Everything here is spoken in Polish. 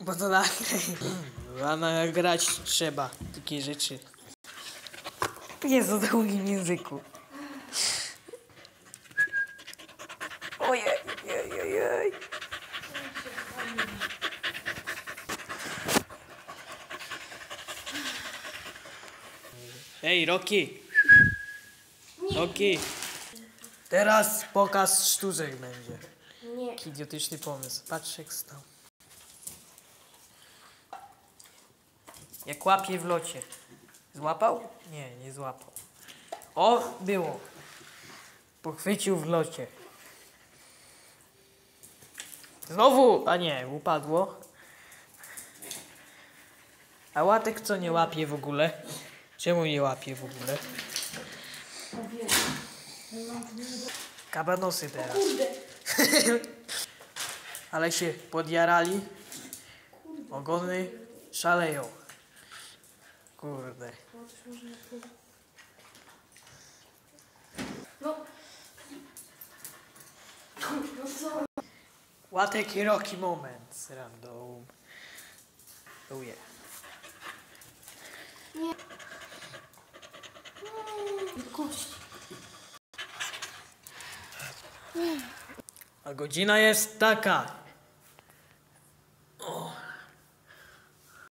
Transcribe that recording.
Bo to nagraj. A nagrać trzeba takie rzeczy. Jest o długim języku. Ojej, ojej. Ej, Rocky! Rocky! Teraz pokaz sztuczek będzie. Nie. Jaki idiotyczny pomysł. Patrz jak stał. Jak łapie w locie. Złapał? Nie, nie złapał. O, było. Pochwycił w locie. Znowu, a nie, upadło. A łatek co nie łapie w ogóle? Czemu nie łapie w ogóle? Kabanosy teraz. Ale się podjarali. Ogony szaleją. Kurde. No. No co? Łatek i Rocky moment. Random. Oh yeah. Nie. Kość. A godzina jest taka.